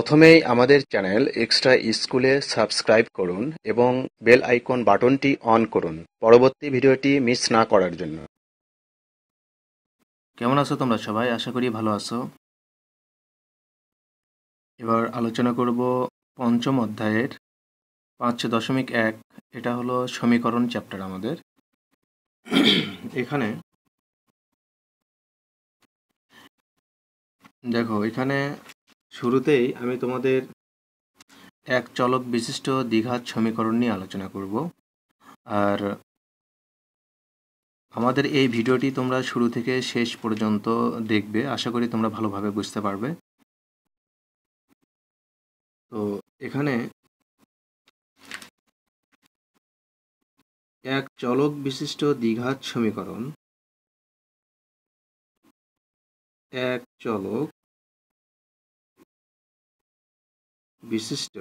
প্রথমেই আমাদের channel extra স্কুলে সাবস্ক্রাইব করুন এবং বেল আইকন বাটনটি অন করুন পরবর্তী ভিডিওটি মিস না করার জন্য। কেমন আছো তোমরা সবাই? আশা করি ভালো আছো। এবার আলোচনা করব পঞ্চম অধ্যায়ের 5.1। এটা হলো সমীকরণ চ্যাপ্টার আমাদের। এখানে দেখো, এখানে শুরুতেই আমি তোমাদের এক চলক বিশিষ্ট দ্বিঘাত সমীকরণ নিয়ে আলোচনা করব। আর আমাদের এই ভিডিওটি তোমরা শুরু থেকে শেষ পর্যন্ত দেখবে, আশা করি তোমরা ভালোভাবে বুঝতে পারবে। তো এখানে এক চলক বিশিষ্ট দ্বিঘাত সমীকরণ, এক চলক বিশিষ্ট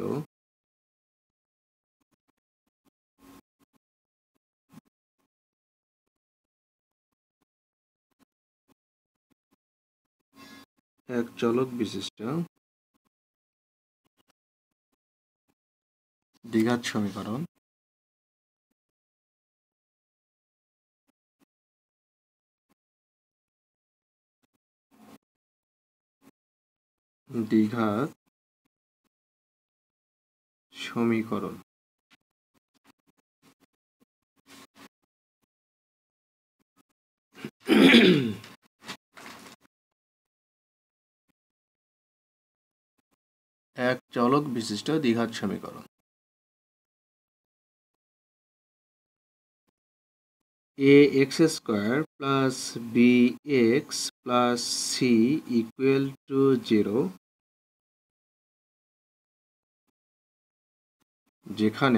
এক চলক বিশিষ্ট দ্বিঘাত সমীকরণ দ্বিঘাত সমীকরণ এক চলক বিশিষ্ট দ্বিঘাত সমীকরণ a x square plus b x plus c equal to 0, যেখানে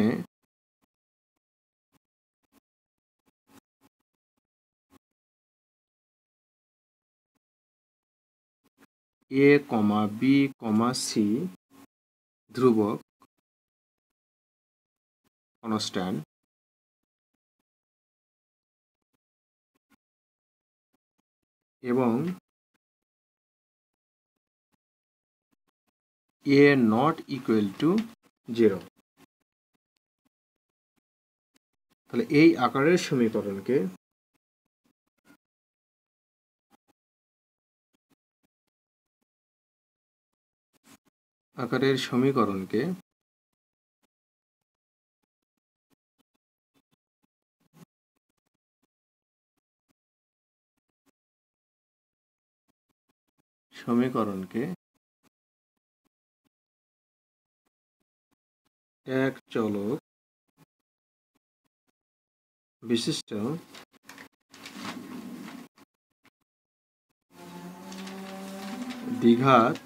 a comma b comma c ধ্রুবক কনস্ট্যান্ট এবং এ নট ইকুয়াল টু 0। তাহলে এই আকারের সমীকরণকে এক চলক বিশিষ্ট দ্বিঘাত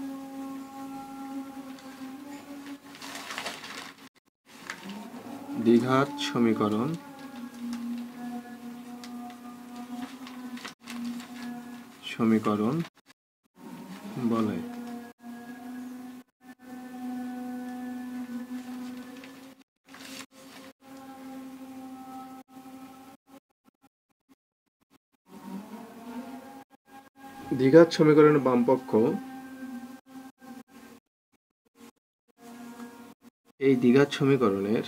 সমীকরণ বলে। দ্বিঘাত সমীকরণের বামপক্ষ এই দ্বিঘাত সমীকরণের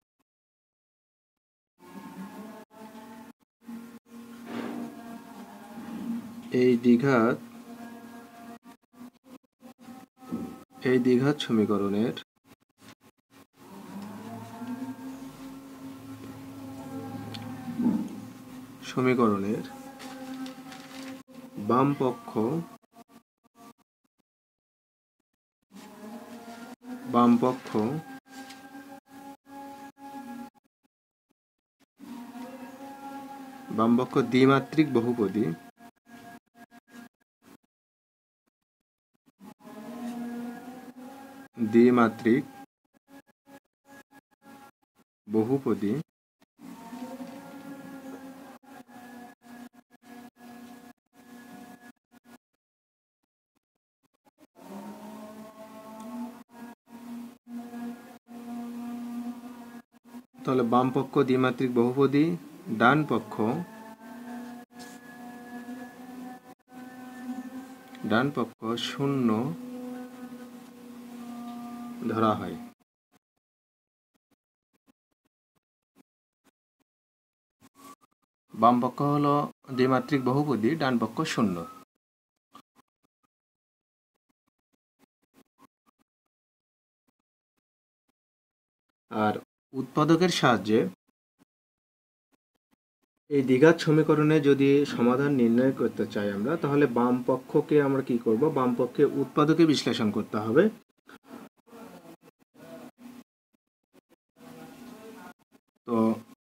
দ্বিঘাত সমীকরণের বামপক্ষ দ্বিমাত্রিক বহুপদী তাহলে বামপক্ষ দ্বিমাত্রিক বহুপদী, ডান পক্ষ শূন্য ধরা হয়। বাম পক্ষ হলো দ্বিমাত্রিক বহুপদী, ডান পক্ষ শূন্য। আর উৎপাদকের সাহায্যে এই দ্বিঘাত সমীকরণে যদি সমাধান নির্ণয় করতে চাই আমরা, তাহলে বাম পক্ষকে আমরা কি করব, বাম পক্ষে উৎপাদকে বিশ্লেষণ করতে হবে। তো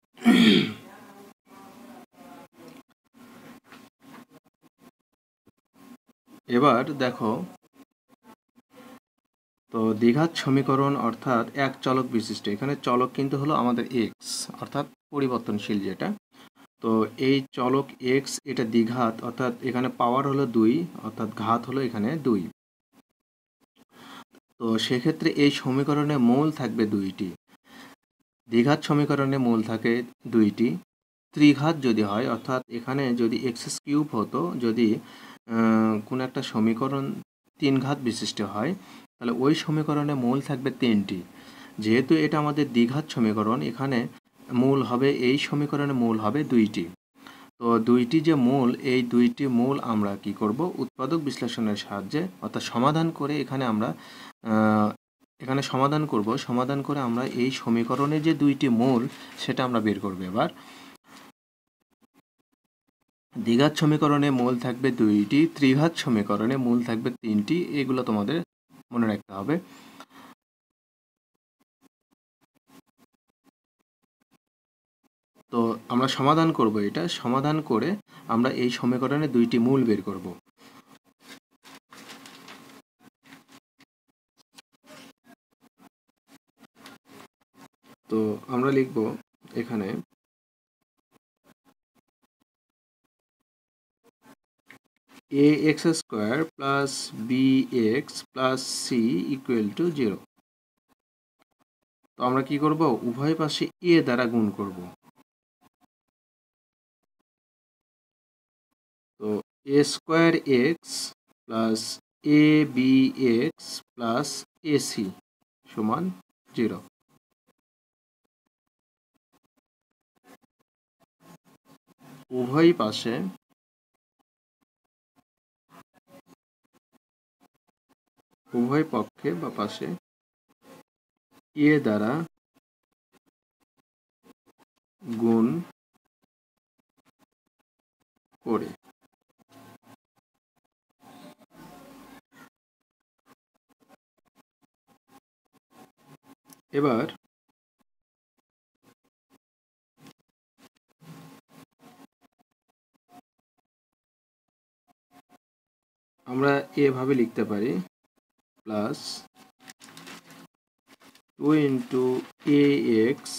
এবার দেখো, তো দ্বিঘাত সমীকরণ অর্থাৎ এক চলক বিশিষ্ট, এখানে চলক কিন্তু হলো আমাদের এক্স, অর্থাৎ পরিবর্তনশীল যেটা। তো এই চলক এক্স এটা দ্বিঘাত, অর্থাৎ এখানে পাওয়ার হলো 2, অর্থাৎ ঘাত হলো এখানে 2। তো সেক্ষেত্রে এই সমীকরণে মূল থাকবে 2টি। দ্বিঘাত সমীকরণে মূল থাকে 2টি। ত্রিঘাত যদি হয়, অর্থাৎ এখানে যদি এক্স কিউব হতো, যদি কোনো একটা সমীকরণ 3 ঘাত বিশিষ্ট হয়, তাহলে ওই সমীকরণে মূল থাকবে 3টি। যেহেতু এটা আমাদের দ্বিঘাত সমীকরণ, এখানে মূল হবে, এই সমীকরণে মূল হবে 2টি। তো 2টি যে মূল, এই 2টি মূল আমরা কি করব, উৎপাদক বিশ্লেষণের সাহায্যে, অর্থাৎ সমাধান করে এখানে আমরা এখানে সমাধান করব। সমাধান করে আমরা এই সমীকরণে যে 2টি মূল, সেটা আমরা বের করব। এবার দ্বিঘাত সমীকরণে মূল থাকবে 2টি, ত্রিঘাত সমীকরণে মূল থাকবে 3টি। এগুলো তোমাদের মনে রাখতে হবে। তো আমরা সমাধান করব, এটা সমাধান করে আমরা এই সমীকরণে 2টি মূল বের করব। তো আমরা লিখব এখানে ax square plus bx plus c equal to 0। তো আমরা কি করব, উভয় পাশে a দ্বারা গুণ করব। তো a square x plus a b x plus a c সমান 0। উভয় পাশে উভয় পক্ষে বা পাশে এ দ্বারা গুণ করে। এবার আমরা এভাবে লিখতে পারি, plus 2 into a x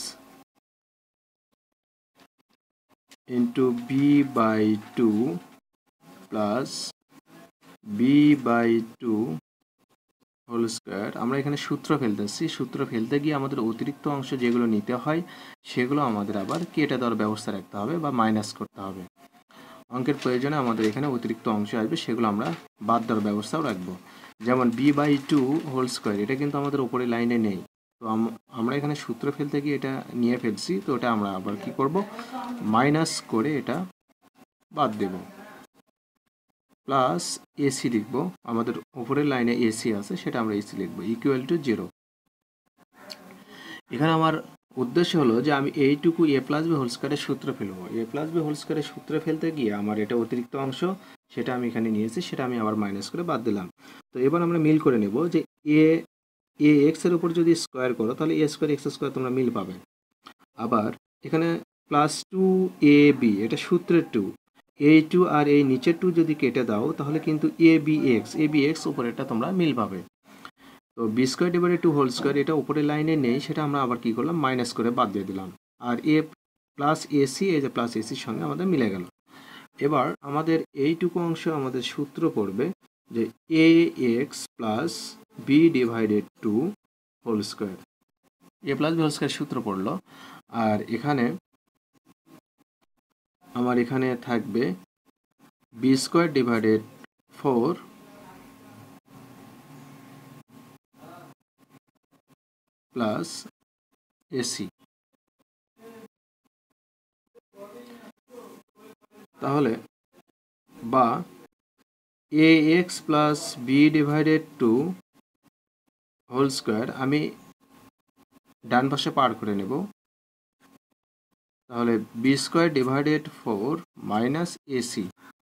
into b by 2 plus b by 2 whole square. আমরা এখানে সূত্র ফেলতেছি, সূত্র ফেলতে গিয়ে আমাদের অতিরিক্ত অংশ যেগুলো নিতে হয়, সেগুলো আমাদের আবার কেটে দেওয়ার ব্যবস্থা রাখতে হবে বা মাইনাস করতে হবে। অঙ্কের প্রয়োজনে আমাদের এখানে অতিরিক্ত অংশ আসবে, সেগুলো আমরা বাদ দেওয়ার ব্যবস্থাও রাখবো। যেমন বি বাই 2 হোল স্কোয়ার, এটা কিন্তু আমাদের উপরের লাইনে নেই। তো আমরা এখানে সূত্র ফেলতে গিয়ে এটা নিয়ে ফেলছি, তো ওটা আমরা আবার কি করব, মাইনাস করে এটা বাদ দেব। প্লাস এসি লিখব, আমাদের উপরের লাইনে এসি আছে, সেটা আমরা এসি লিখব, ইকুয়াল টু 0। এখানে আমার উদ্দেশ্য হলো যে আমি এইটুকু এ প্লাস বি হোল স্কোয়ারের সূত্র ফেলবো। এ প্লাস বি হোল স্কোয়ারের সূত্র ফেলতে গিয়ে আমার এটা অতিরিক্ত অংশ, সেটা আমি এখানে নিয়েছি, সেটা আমি আবার মাইনাস করে বাদ দিলাম। তো এবার আমরা মিল করে নেব যে এ এক্স এর উপর যদি স্কোয়ার করো, তাহলে এ স্কোয়ার এক্স স্কোয়ার তোমরা মিল পাবে। আবার এখানে প্লাস 2ab, এটা সূত্রের 2, এই 2 আর এই নিচের 2 যদি কেটে দাও, তাহলে কিন্তু এ বি এক্স উপরেরটা তোমরা মিল পাবে। তো b square divided 2 whole square, এটা উপরের লাইনে নেই, সেটা আমরা আবার কি করলাম, মাইনাস করে বাদ দিয়ে দিলাম। আর এ প্লাস এসি, এই যে প্লাস এসির সঙ্গে আমাদের মিলে গেল। এবার আমাদের এইটুকু অংশ আমাদের সূত্র পড়বে যে a x plus b divided 2 whole square, a plus b whole square সূত্র পড়লো। আর এখানে আমার এখানে থাকবে b square divided 4 plus a c. তাহলে বা a x plus b divided two whole square আমি ডান পাশে পার করে নেব। তাহলে b square divided 4 minus a c.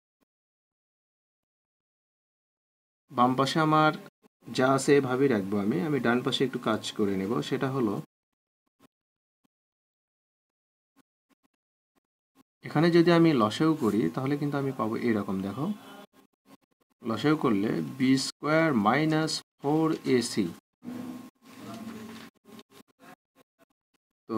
বাম পাশে আমার যা আছে এভাবেই রাখবো। আমি ডান পাশে একটু কাজ করে নেব। সেটা হলো এখানে যদি আমি লসাগু করি তাহলে কিন্তু আমি পাবো এরকম, দেখো লসাগু করলে বি স্কোয়ার মাইনাস 4ac। তো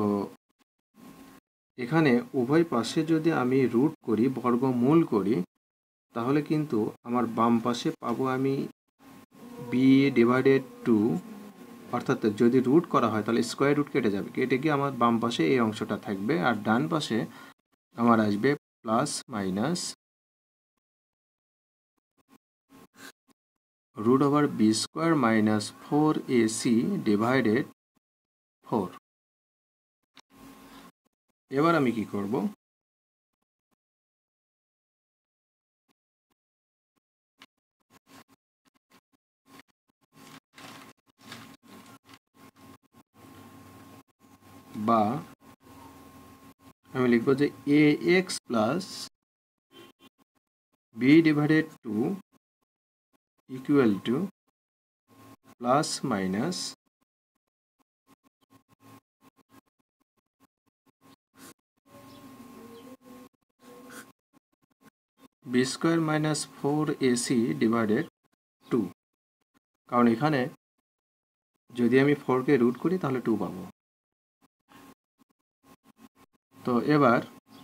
এখানে উভয় পাশে যদি আমি রুট করি, বর্গমূল করি, তাহলে কিন্তু আমার বাম পাশে পাবো আমি বি ডিভাইডেড টু, অর্থাৎ যদি রুট করা হয় তাহলে স্কোয়ার রুট কেটে যাবে, কেটে গিয়ে আমার বাম পাশে এই অংশটা থাকবে, আর ডান পাশে আমার আসবে plus minus root over b square minus 4ac divided 4। এবার আমি কি করব, বা আমি লিখব যে a x plus b divided two equal to plus minus b square minus 4ac divided 2। কারণ এখানে যদি আমি 4কে রুট করি তাহলে 2 পাবো। তো এবার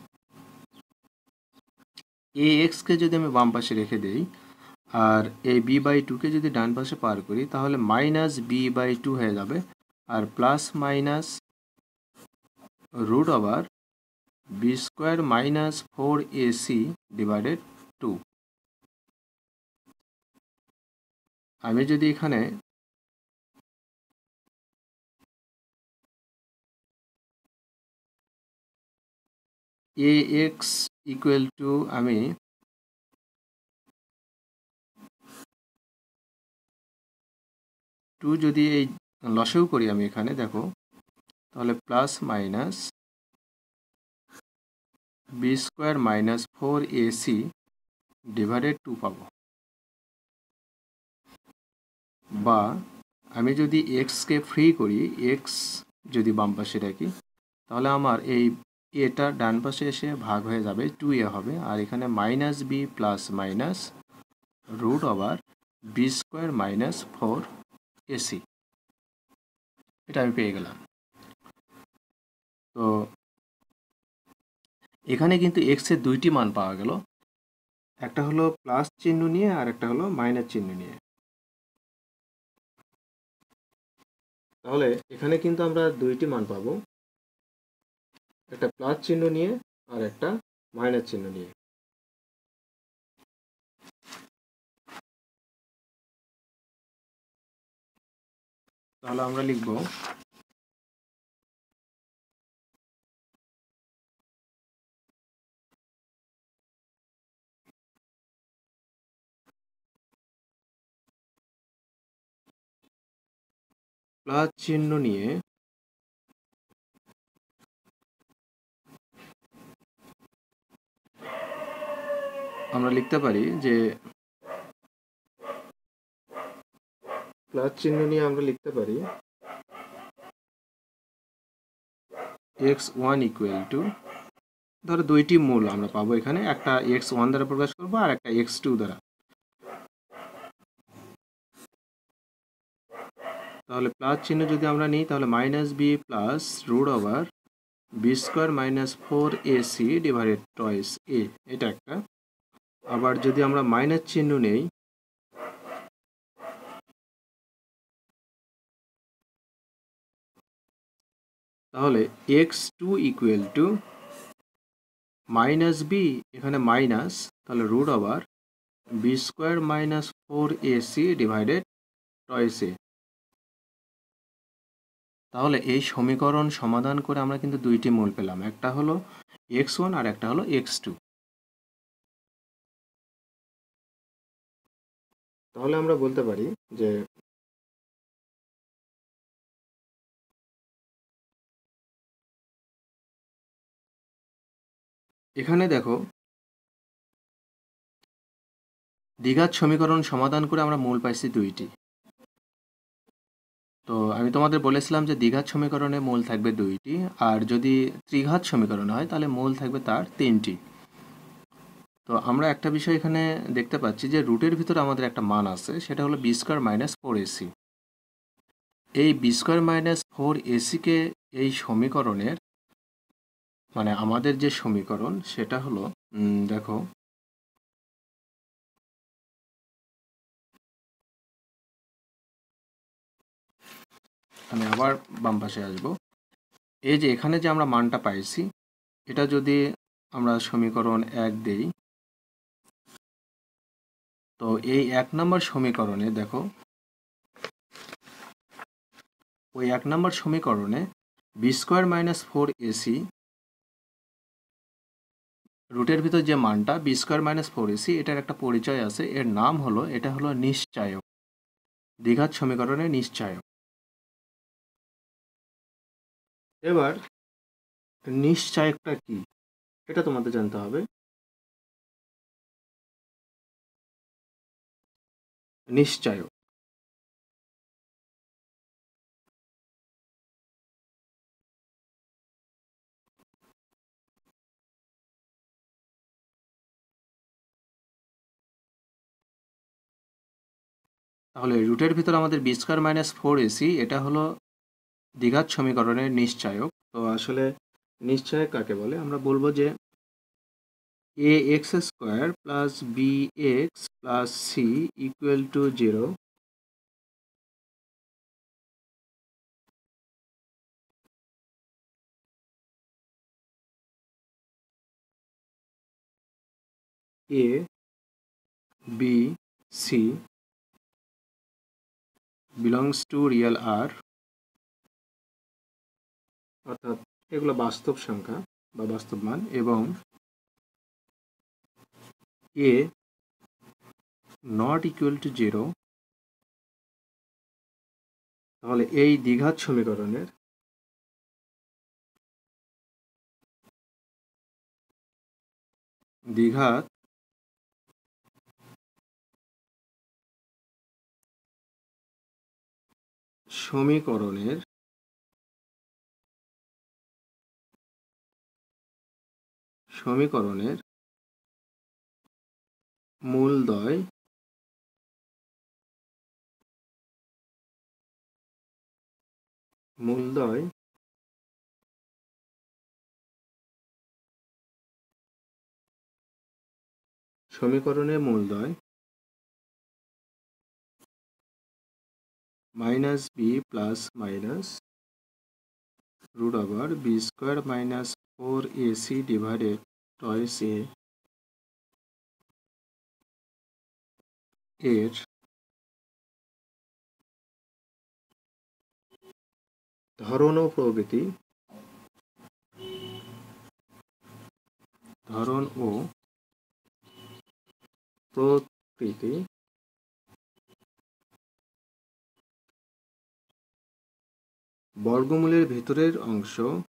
এ এক্সকে যদি আমি বাম পাশে রেখে দেই আর এই বি বাই টুকে যদি ডান পাশে পার করি তাহলে মাইনাস বি বাই টু হয়ে যাবে, আর plus minus root over b square minus 4ac divided 2। আমি যদি এখানে এ এক্স ইকুয়াল টু আমি টু যদি এই লসাগু করি আমি এখানে দেখো, তাহলে plus minus b square minus 4ac divided 2 পাবো। বা আমি যদি এক্সকে ফ্রি করি, এক্স যদি বাম পাশে রাখি তাহলে আমার এই এটা ডান পাশে এসে ভাগ হয়ে যাবে, 2a হবে, আর এখানে minus b plus minus root over b square minus 4ac, এটা আমি পেয়ে গেলাম। তো এখানে কিন্তু এক্স এর দুইটি মান পাওয়া গেল, একটা হলো প্লাস চিহ্ন নিয়ে আর একটা হলো মাইনাস চিহ্ন নিয়ে। তাহলে এখানে কিন্তু আমরা দুইটি মান পাবো, একটা প্লাস চিহ্ন নিয়ে আর একটা মাইনাস চিহ্ন নিয়ে। তাহলে আমরা লিখব প্লাস চিহ্ন নিয়ে আমরা লিখতে পারি যে প্লাস চিহ্ন নিয়ে আমরা লিখতে পারি x1 ইকুয়াল টু, ধরো দুইটি মূল আমরা পাবো এখানে, একটা x1 দ্বারা প্রকাশ করবো আর একটা x2 দ্বারা। তাহলে প্লাস চিহ্ন যদি আমরা নিই তাহলে minus b plus root over b square minus 4ac divided twice a, এটা একটা। আবার যদি আমরা মাইনাস চিহ্ন নেই তাহলে x2 equal to minus b, এখানে মাইনাস, তাহলে root over b square minus 4ac divided twice a. তাহলে এই সমীকরণ সমাধান করে আমরা কিন্তু দুইটি মূল পেলাম, একটা হলো x1 আর একটা হলো x2। তাহলে আমরা বলতে পারি যে এখানে দেখো দ্বিঘাত সমীকরণ সমাধান করে আমরা মূল পাইছি দুইটি। তো আমি তোমাদের বলেছিলাম যে দ্বিঘাত সমীকরণে মূল থাকবে দুইটি, আর যদি ত্রিঘাত সমীকরণ হয় তাহলে মূল থাকবে তার তিনটি। তো আমরা একটা বিষয় এখানে দেখতে পাচ্ছি যে রুটের ভিতরে আমাদের একটা মান আছে, সেটা হলো b² - 4ac। এই b²-4ac-কে এই সমীকরণের মানে আমাদের যে সমীকরণ সেটা হলো দেখো আমি আবার বাম পাশে আসব। এই যে এখানে যে আমরা মানটা পাইছি, এটা যদি আমরা সমীকরণ 1 দেই, তো এই 1 নম্বর সমীকরণে দেখো ওই 1 নম্বর সমীকরণে b²-4ac রুটের ভিতর যে মানটা b²-4ac এটার একটা পরিচয় আছে, এর নাম হলো এটা হলো নিশ্চায়ক, দ্বিঘাত সমীকরণের নিশ্চায়ক। এবার নিশ্চায়কটা কি এটা তোমাদের জানতে হবে। নিশ্চায়ক তাহলে রুটের ভিতর আমাদের b²-4ac এটা হলো দ্বিঘাত সমীকরণের নিশ্চায়ক। তো আসলে নিশ্চায়ক কাকে বলে? আমরা বলবো যে ax² plus bx plus c equal to 0, a b c belongs to real r, অর্থাৎ এগুলো বাস্তব সংখ্যা বা বাস্তব মান, এবং a নট ইকুয়াল টু 0। তাহলে এই দ্বিঘাত সমীকরণের দ্বিঘাত সমীকরণের সমীকরণের মূলদ্বয় মূলদ্বয় সমীকরণের মূলদ্বয় minus b plus minus root over b²-4ac divided twice a এর ধরন ও প্রকৃতি বর্গমূলের ভেতরের অংশ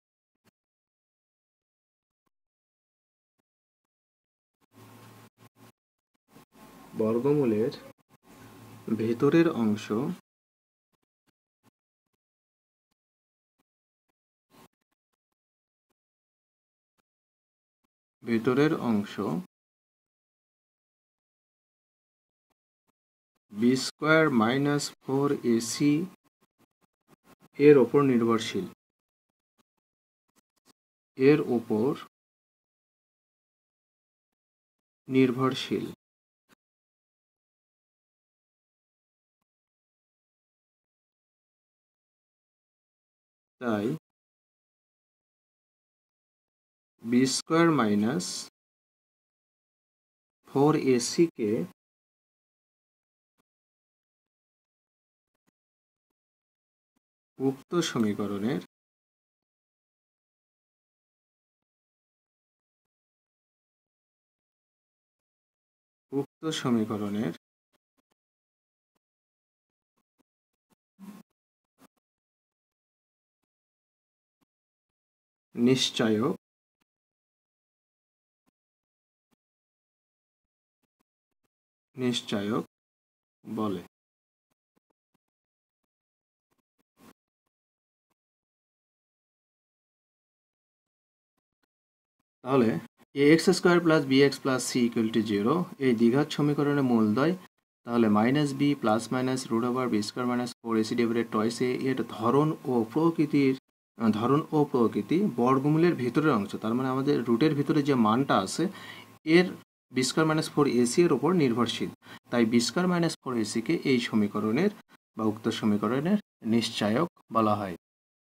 বর্গমূলের ভেতরের অংশ b²-4ac এর ওপর নির্ভরশীল। তাই b²-4ac-কে উক্ত সমীকরণের নিশ্চায়ক বলে। তাহলে ax² + bx + c = 0 এই দ্বিঘাত সমীকরণের মূলদ্বয়, তাহলে -b ± √b² - 4ac / 2a এর ধরন ও প্রকৃতি বর্গমূলের ভিতরের অংশ, তার মানে আমাদের রুটের ভিতরে যে মানটা আছে এর b² - 4ac এর উপর নির্ভরশীল, তাই b² - 4ac কে এই সমীকরণের বা উক্ত সমীকরণের নিশ্চায়ক বলা হয়।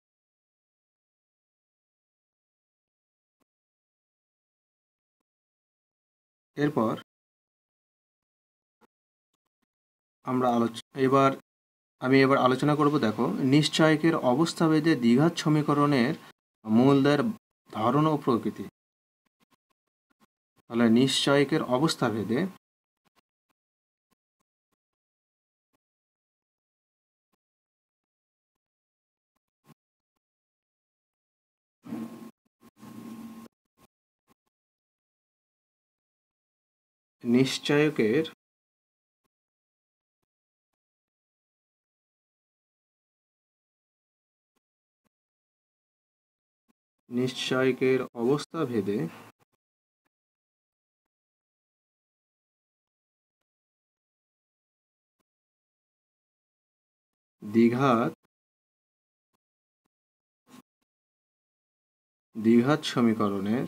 এরপর আমি এবার আলোচনা করব, দেখো, নিশ্চয়কের অবস্থাভেদে দ্বিঘাত সমীকরণের মূলদ্বয়ের ধরন ও প্রকৃতি। তাহলে নিশ্চয়কের অবস্থাভেদে নিশ্চয়কের অবস্থাভেদে দ্বিঘাত সমীকরণের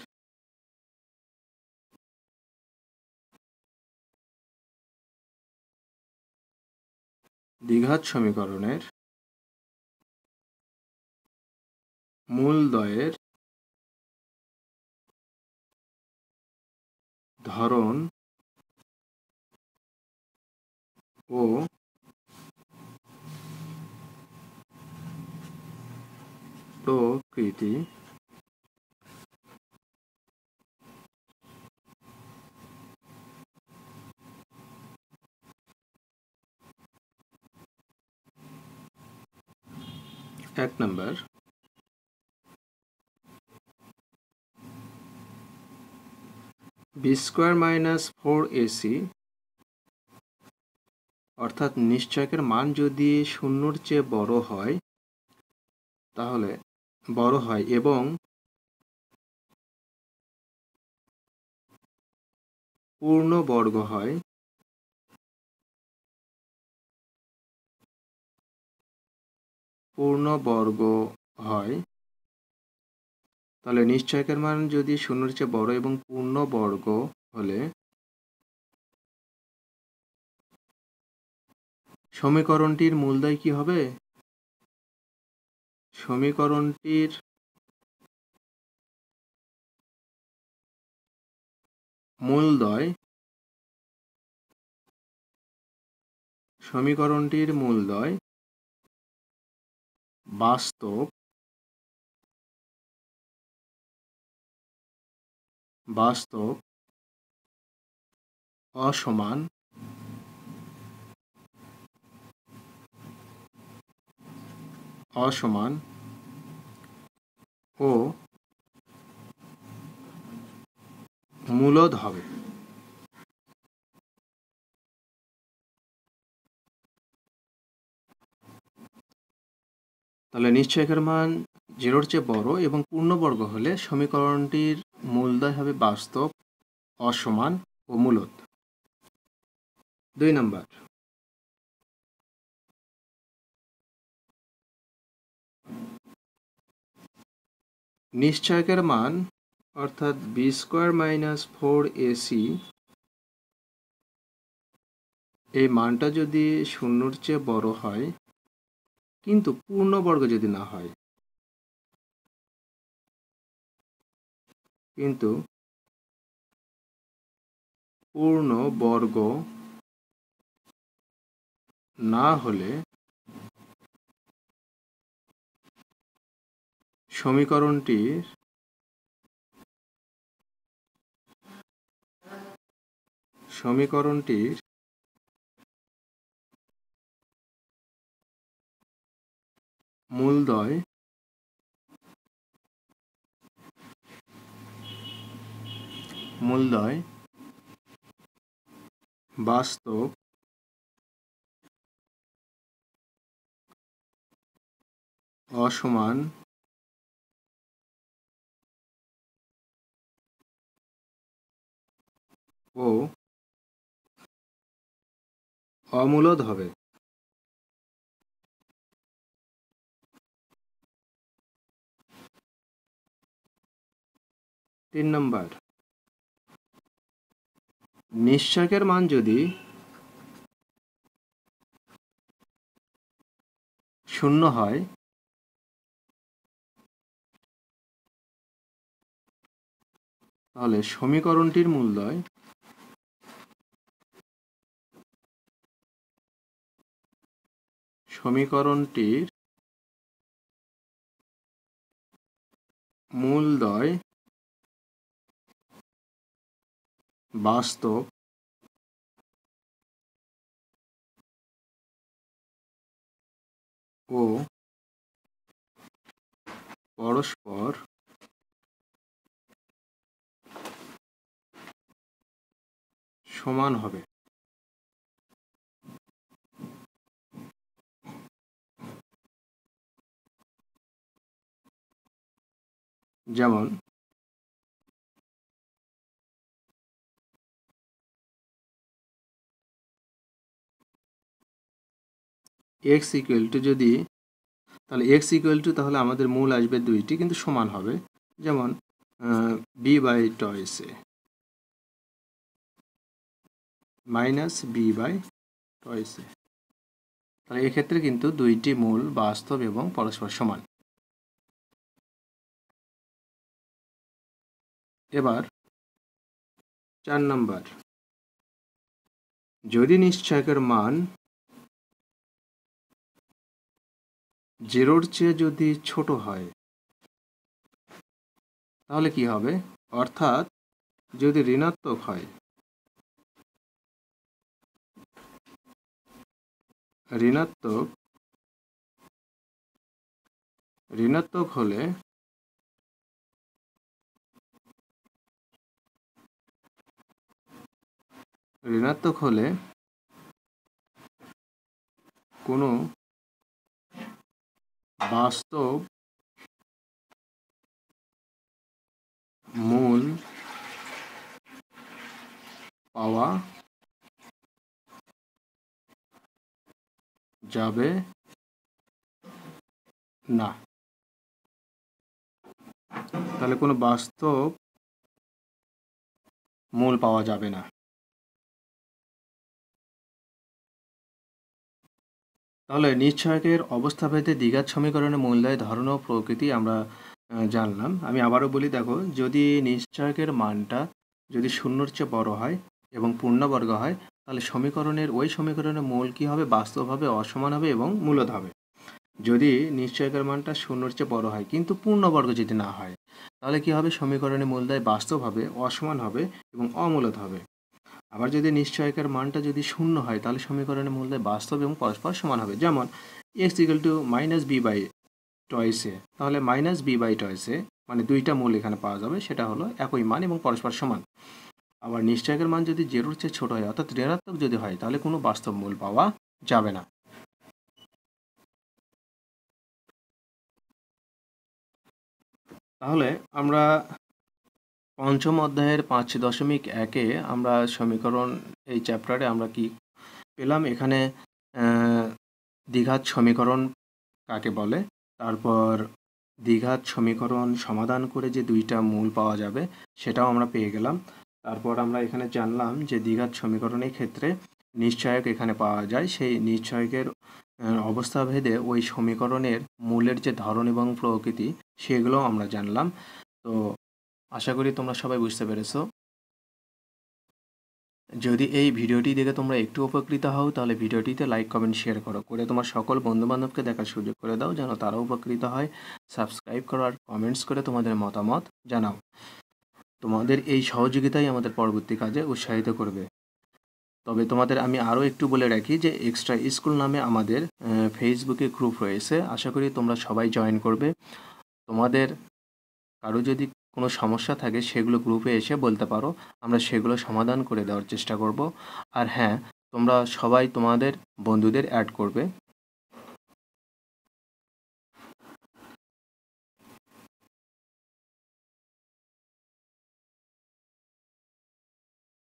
মূলদ্বয়ের ধরন ও প্রকৃতি এক নম্বর, b² - 4ac অর্থাৎ নিশ্চয়কের মান যদি শূন্যর চেয়ে বড় হয় এবং পূর্ণবর্গ হয়, তাহলে নিশ্চয়কের মান যদি শূন্যের চেয়ে বড় এবং পূর্ণবর্গ হলে সমীকরণটির মূলদ্বয় কি হবে? সমীকরণটির মূলদ্বয় বাস্তব অসমান ও মূলদ হবে। তাহলে নিশ্চয়কের মান 0-র চেয়ে বড় এবং পূর্ণবর্গ হলে সমীকরণটির মূলদ্বয় হবে বাস্তব, অসমান ও মূলদ। 2 নম্বর, নিশ্চয়কের মান অর্থাৎ b² - 4ac এই মানটা যদি শূন্যর চেয়ে বড় হয় কিন্তু পূর্ণবর্গ যদি না হয়, কিন্তু পূর্ণবর্গ না হলে সমীকরণটির মূলদ্বয় বাস্তব অসমান ও অমূলদ হবে। 3 নম্বর, নিশ্চয়কের মান যদি 0 হয় তাহলে সমীকরণটির মূলদ্বয় বাস্তব ও পরস্পর সমান হবে। যেমন x ইকুয়াল টু যদি, তাহলে x ইকুয়াল টু তাহলে আমাদের মূল আসবে 2টি কিন্তু সমান হবে। যেমন b by twice a minus b by twice a, তাহলে এক্ষেত্রে কিন্তু 2টি মূল বাস্তব এবং পরস্পর সমান। এবার 4 নম্বর, যদি নিশ্চয়কের মান 0-র চেয়ে যদি ছোট হয় তাহলে কি হবে? অর্থাৎ যদি ঋণাত্মক হয়, ঋণাত্মক হলে কোনো বাস্তব মূল পাওয়া যাবে না। তাহলে কোনো বাস্তব মূল পাওয়া যাবে না। তাহলে নিশ্চয়কের অবস্থাভেদে দ্বিঘাত সমীকরণের মূলদ্বয় ধরন ও প্রকৃতি আমরা জানলাম। আমি আবারও বলি, দেখো, যদি নিশ্চয়কের মানটা যদি 0-র চেয়ে বড় হয় এবং পূর্ণবর্গ হয় তাহলে ওই সমীকরণের মূল কি হবে? বাস্তব হবে, অসমান হবে এবং মূলদ হবে। যদি নিশ্চয়কের মানটা 0-র চেয়ে বড় হয় কিন্তু পূর্ণবর্গ যদি না হয় তাহলে কি হবে? সমীকরণের মূলদ্বয় বাস্তব হবে, অসমান হবে এবং অমূলদ হবে। আবার যদি নিশ্চয়কের মানটা যদি 0 হয় তাহলে সমীকরণের মূলদ্বয় বাস্তব এবং পরস্পর সমান হবে। যেমন x equal to minus b by twice a, তাহলে minus b by twice a মানে 2টা মূল এখানে পাওয়া যাবে, সেটা হলো একই মান এবং পরস্পর সমান। আবার নিশ্চয়কের মান যদি 0-র চেয়ে ছোট হয় অর্থাৎ ঋণাত্মক যদি হয় তাহলে কোনো বাস্তব মূল পাওয়া যাবে না। তাহলে আমরা পঞ্চম অধ্যায়ের 5.1-এ আমরা সমীকরণ, এই চ্যাপ্টারে আমরা কি পেলাম? এখানে দ্বিঘাত সমীকরণ কাকে বলে, তারপর দ্বিঘাত সমীকরণ সমাধান করে যে 2টা মূল পাওয়া যাবে সেটাও আমরা পেয়ে গেলাম। তারপর আমরা এখানে জানলাম যে দ্বিঘাত সমীকরণের ক্ষেত্রে নিশ্চয়ক এখানে পাওয়া যায়, সেই নিশ্চয়কের অবস্থাভেদে ওই সমীকরণের মূলের যে ধরন এবং প্রকৃতি সেগুলোও আমরা জানলাম। তো আশা করি তোমরা সবাই বুঝতে পেরেছো। যদি এই ভিডিওটি দেখে তোমরা একটু উপকৃত হও তাহলে ভিডিওটিতে লাইক কমেন্ট শেয়ার করো, করে তোমার সকল বন্ধুবান্ধবকে দেখার সুযোগ করে দাও যেন তারাও উপকৃত হয়। সাবস্ক্রাইব করো আর কমেন্টস করে তোমাদের মতামত জানাও। তোমাদের এই সহযোগিতাই আমাদের পরবর্তী কাজে উৎসাহিত করবে। তবে তোমাদের আমি আরও একটু বলে রাখি যে এক্সট্রা স্কুল নামে আমাদের ফেসবুকে গ্রুপ রয়েছে, আশা করি তোমরা সবাই জয়েন করবে। তোমাদের কারো যদি কোনো সমস্যা থাকে সেগুলো গ্রুপে এসে বলতে পারো, আমরা সেগুলো সমাধান করে দেওয়ার চেষ্টা করব। আর হ্যাঁ, তোমরা সবাই তোমাদের বন্ধুদের অ্যাড করবে।